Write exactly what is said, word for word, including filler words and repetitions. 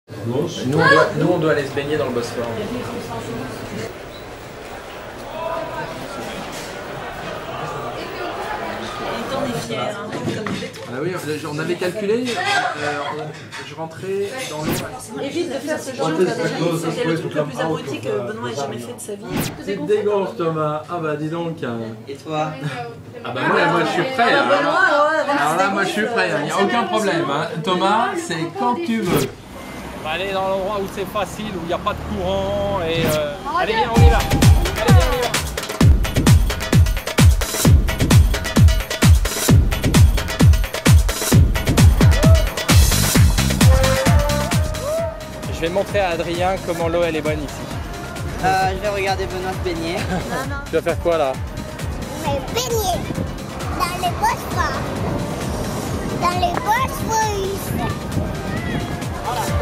Nous on, doit, nous on doit aller se baigner dans le Bosphore. Il t'en est fier, hein, comme du béton. Ah oui, on avait calculé, euh, je rentrais dans l'eau. Évite de faire ce genre de choses. C'était le truc le plus abruti que Benoît ait jamais fait de sa vie. Tu te dégorges Thomas. Ah bah dis donc. Et toi? Ah bah moi, moi je suis prêt. Alors, Hein. Benoît, alors, Alors là moi je suis prêt, il n'y a aucun problème. Hein. Thomas, c'est quand tu veux. On va aller dans l'endroit où c'est facile, où il n'y a pas de courant et euh... allez viens, on y va. Allez viens, on y va. Je vais montrer à Adrien comment l'eau elle est bonne ici. Euh, je vais regarder Benoît se baigner. Tu vas faire quoi là? Je vais baigner dans les Bosphore. Dans les Bosphore. Voilà.